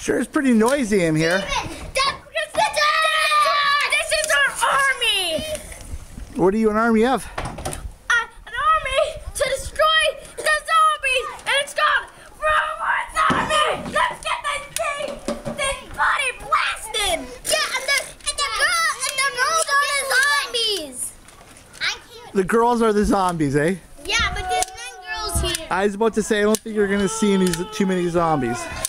Sure is pretty noisy in here. This is our army! What are you an army of? An army to destroy the zombies! And it's called Robot Army! Let's get this body blasted! Yeah, and the girls are the zombies! The girls are the zombies, eh? Yeah, but there's 9 girls here. I was about to say, I don't think you're gonna see too many zombies.